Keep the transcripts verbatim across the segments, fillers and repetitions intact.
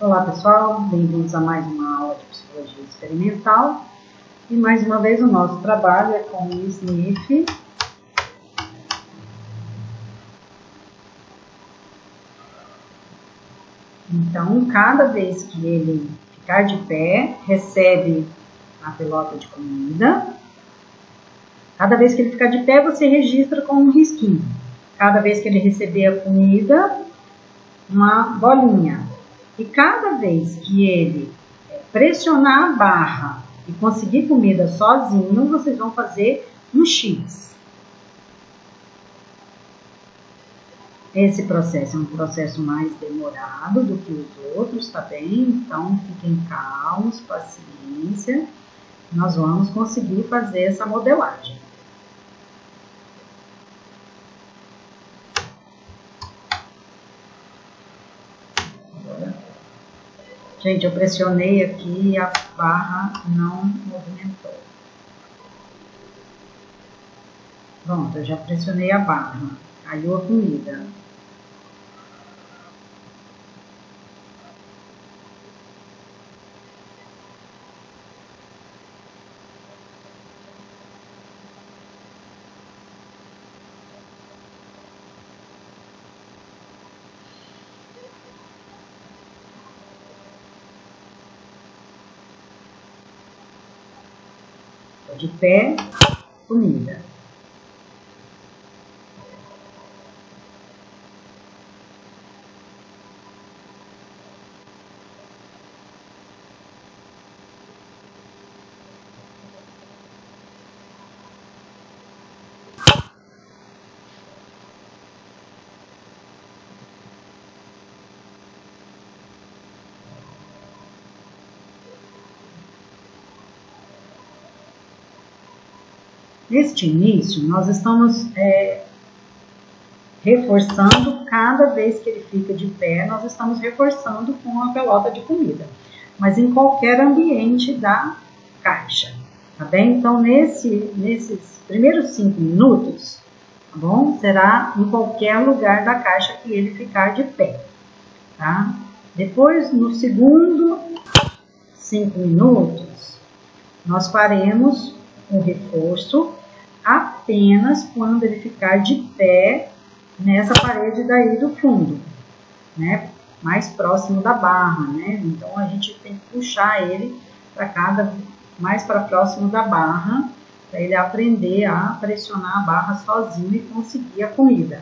Olá pessoal, bem-vindos a mais uma aula de Psicologia Experimental e mais uma vez o nosso trabalho é com o Sniff. Então, cada vez que ele ficar de pé, recebe a pelota de comida. Cada vez que ele ficar de pé, você registra com um risquinho. Cada vez que ele receber a comida, uma bolinha. E cada vez que ele pressionar a barra e conseguir comida sozinho, vocês vão fazer um X. Esse processo é um processo mais demorado do que os outros, tá bem? Então, fiquem calmos, paciência. Nós vamos conseguir fazer essa modelagem. Gente, eu pressionei aqui e a barra não movimentou. Pronto, eu já pressionei a barra. Caiu a comida. De pé, comida. Neste início, nós estamos é, reforçando, cada vez que ele fica de pé, nós estamos reforçando com a pelota de comida. Mas em qualquer ambiente da caixa, tá bem? Então, nesse, nesses primeiros cinco minutos, tá bom? Será em qualquer lugar da caixa que ele ficar de pé, tá? Depois, no segundo cinco minutos, nós faremos um reforço apenas quando ele ficar de pé nessa parede daí do fundo, né? Mais próximo da barra, né? Então, a gente tem que puxar ele para cada, mais para próximo da barra, para ele aprender a pressionar a barra sozinho e conseguir a comida.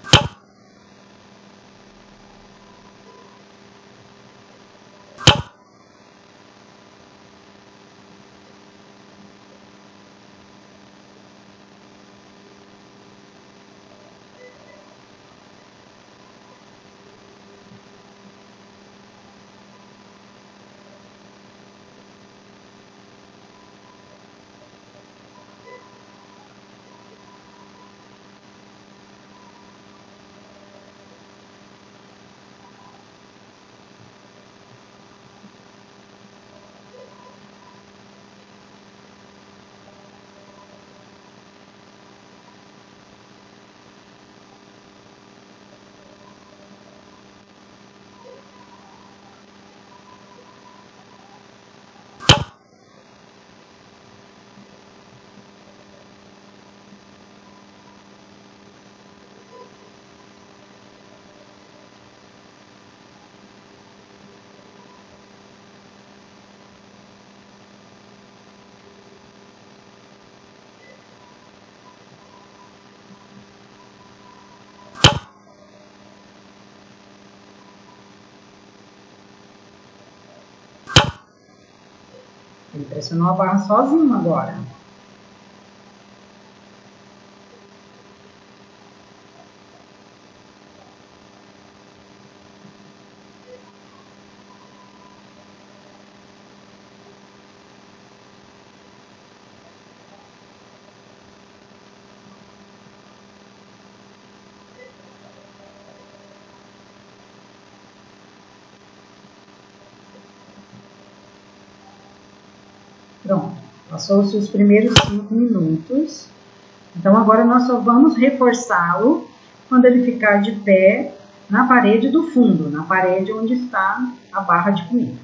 Ele pressionou a barra sozinho agora. Pronto, passou-se os primeiros cinco minutos. Então, agora nós só vamos reforçá-lo quando ele ficar de pé na parede do fundo, na parede onde está a barra de comida.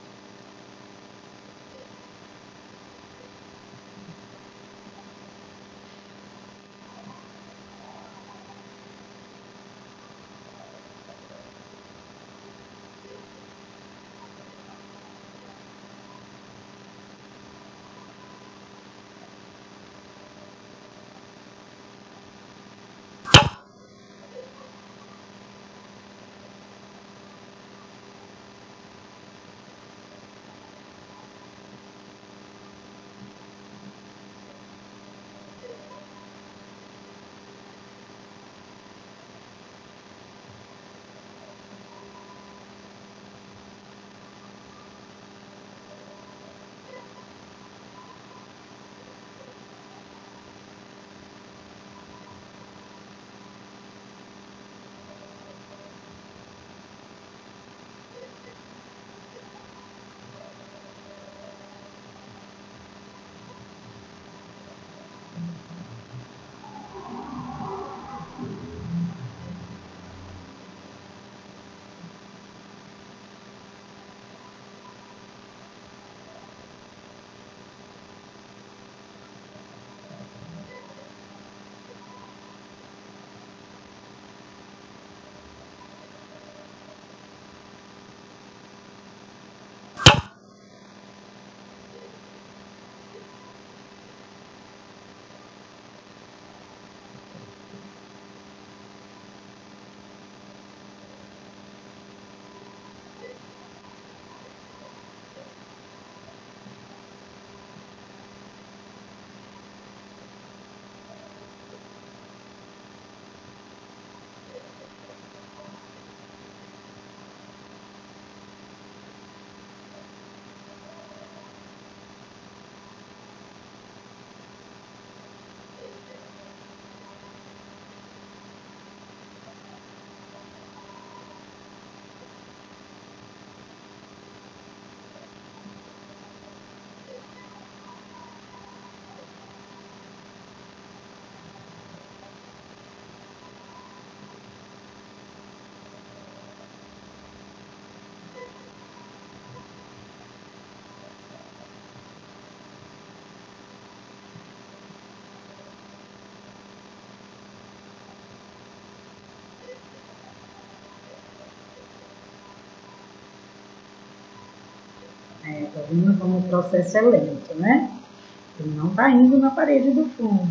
É, tá vendo como o processo é lento, né? Ele não tá indo na parede do fundo.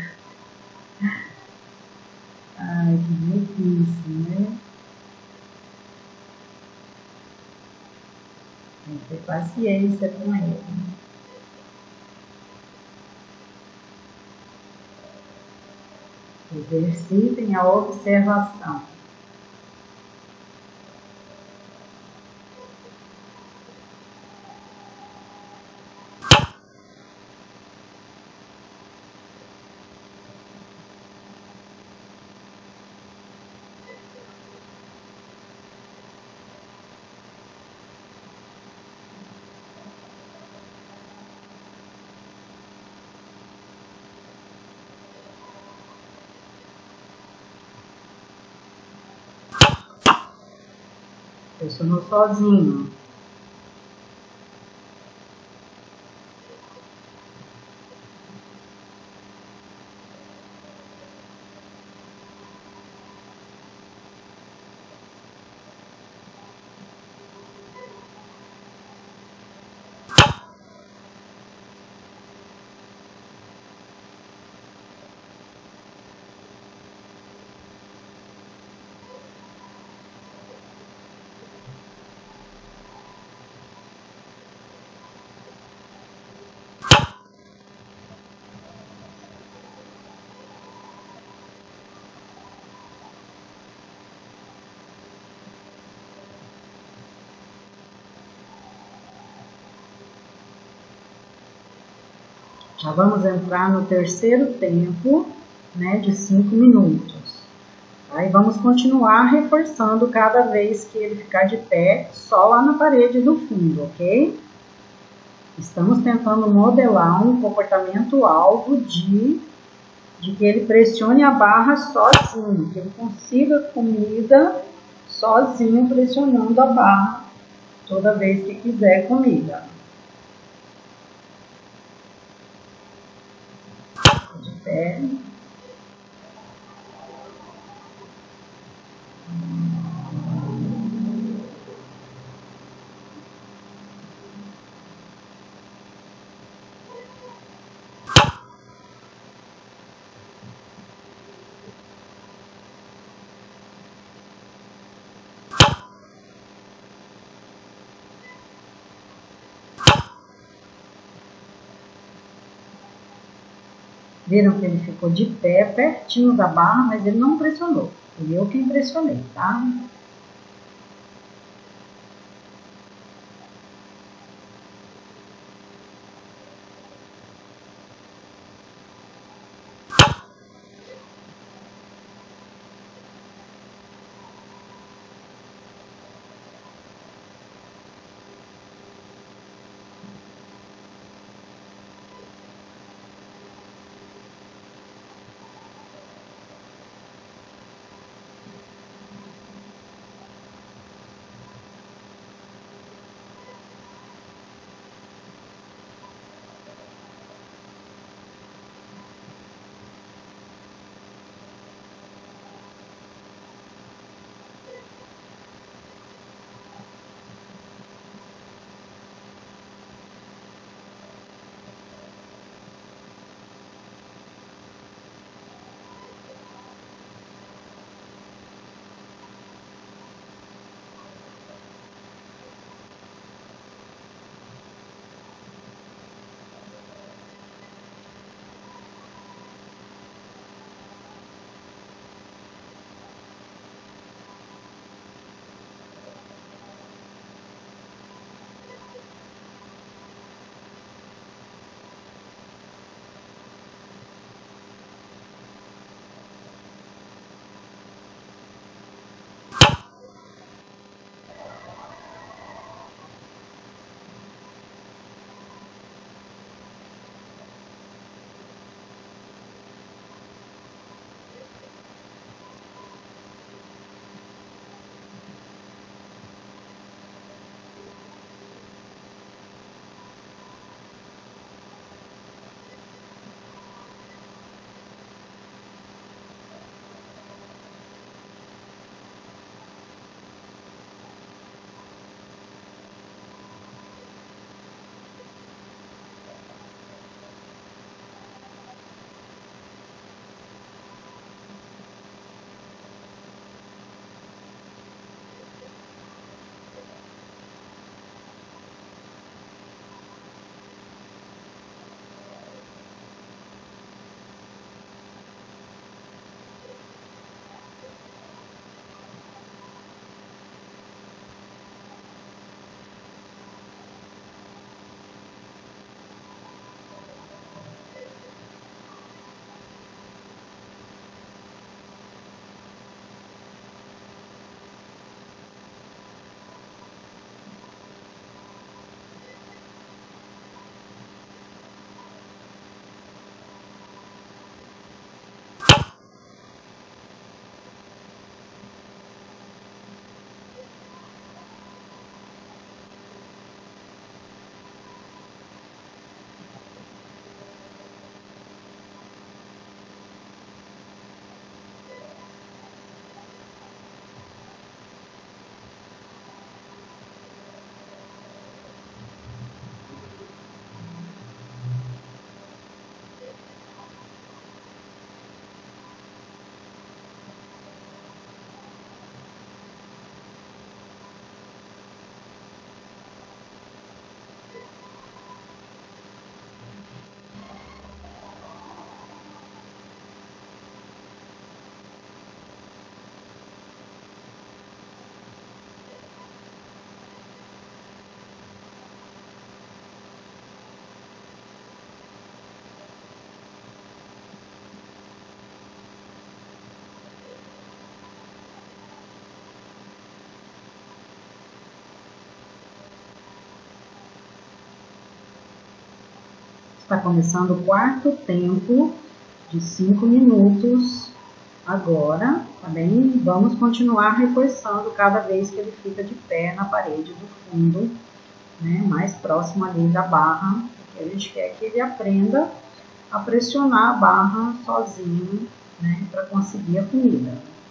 Ai, que difícil, né? Tem que ter paciência com ele. Exercitem a observação. Pressionou sozinho. Já vamos entrar no terceiro tempo, né, de cinco minutos. Aí vamos continuar reforçando cada vez que ele ficar de pé, só lá na parede do fundo, ok? Estamos tentando modelar um comportamento-alvo de, de que ele pressione a barra sozinho, que ele consiga comida sozinho pressionando a barra toda vez que quiser comida. De pé. Viram que ele ficou de pé, pertinho da barra, mas ele não pressionou. Fui eu que pressionei, tá? Está começando o quarto tempo de cinco minutos Agora, também vamos continuar reforçando cada vez que ele fica de pé na parede do fundo, né, mais próximo ali da barra, porque a gente quer que ele aprenda a pressionar a barra sozinho, né, para conseguir a comida.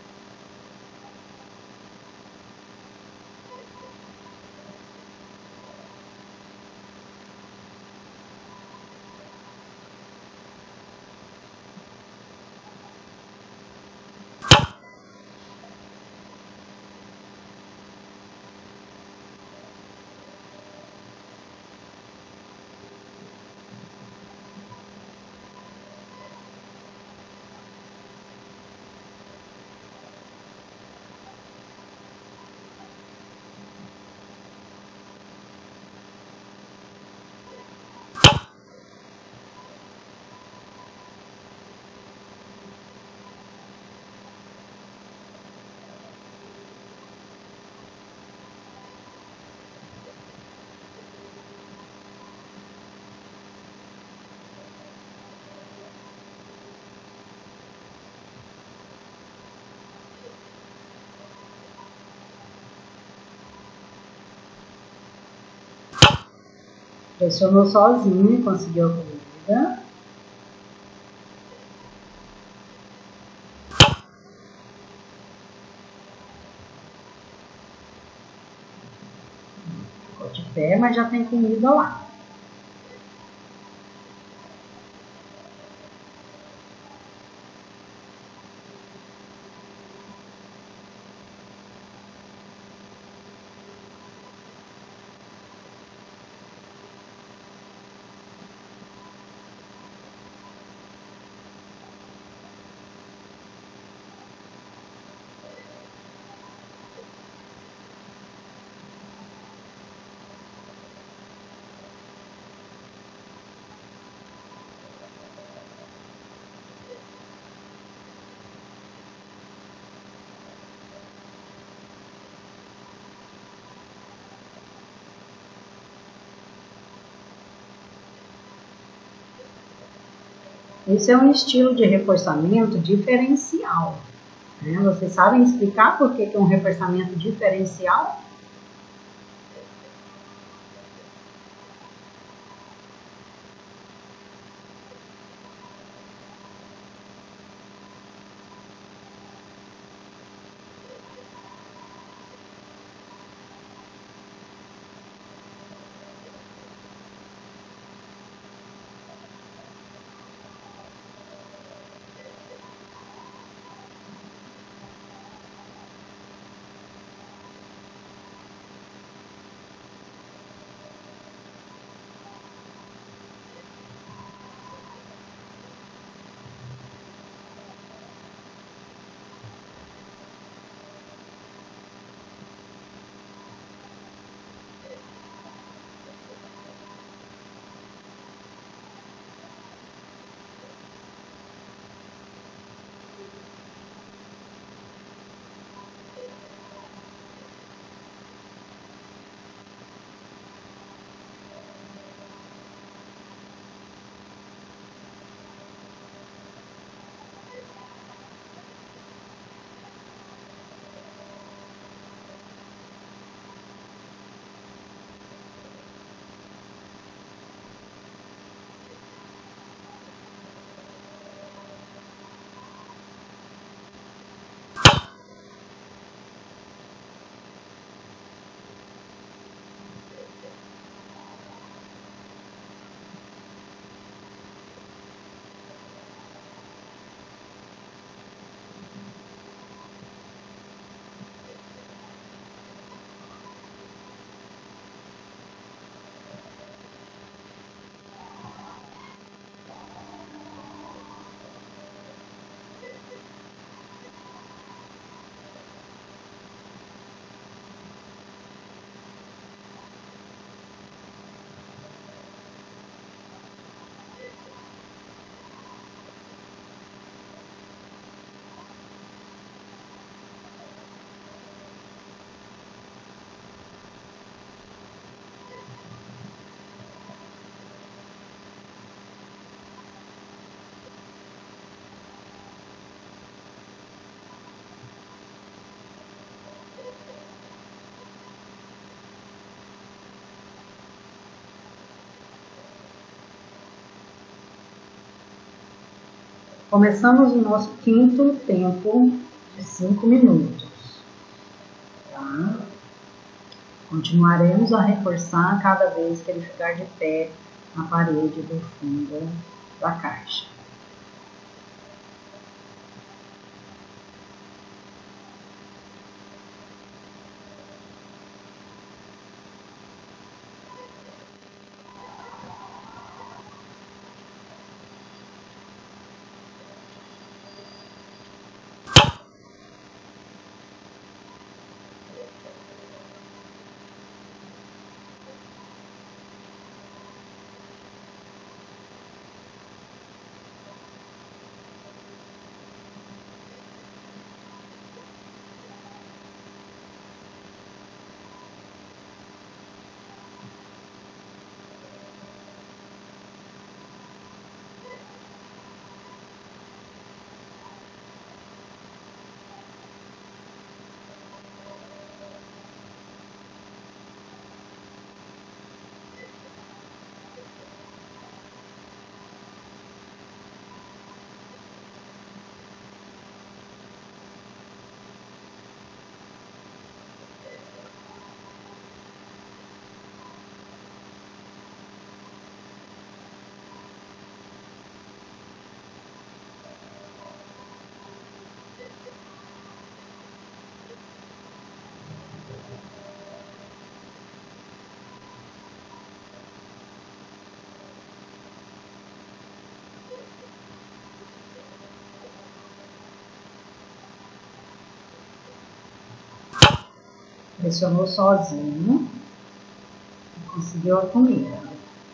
Pressionou sozinho e conseguiu a comida. Ficou de pé, mas já tem comida lá. Esse é um estilo de reforçamento diferencial, né? Vocês sabem explicar por que é um reforçamento diferencial? Começamos o nosso quinto tempo de cinco minutos. Tá? Continuaremos a reforçar cada vez que ele ficar de pé na parede do fundo da caixa. Pressionou sozinho e conseguiu a comida.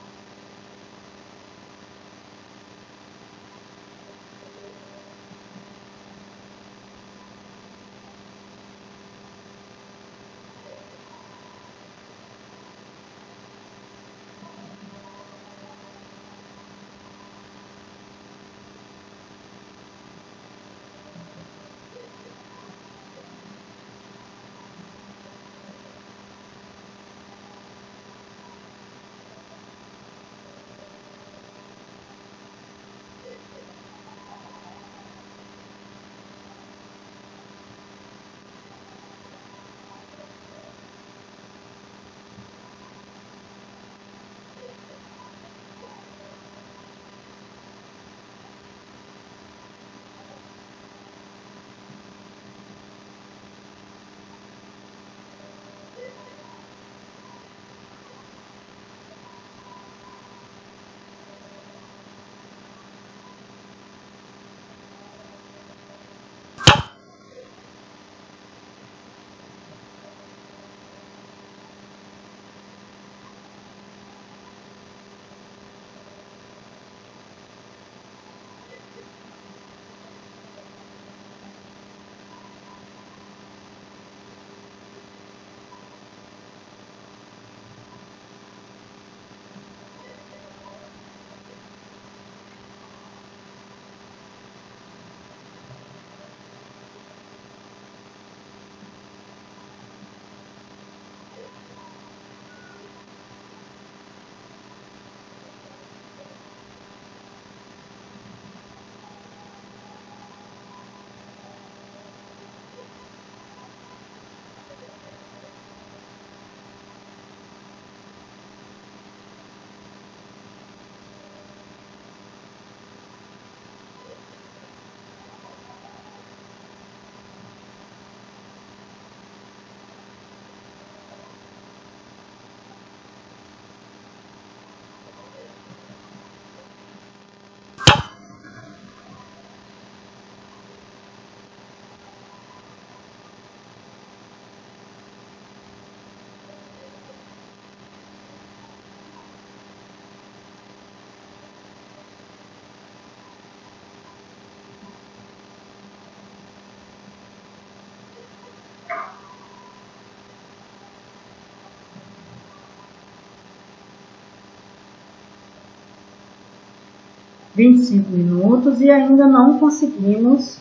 vinte e cinco minutos e ainda não conseguimos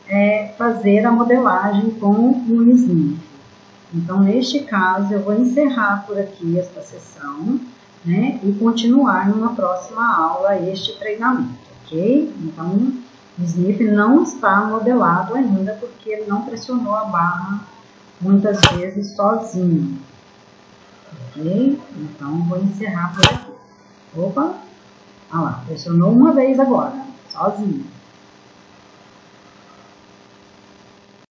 é, fazer a modelagem com o Unisnif. Então, neste caso, eu vou encerrar por aqui esta sessão, né, e continuar numa próxima aula este treinamento, ok? Então, O Sniff não está modelado ainda porque ele não pressionou a barra muitas vezes sozinho. Ok? Então, vou encerrar por aqui. Opa! Olha lá, pressionou uma vez agora, sozinho.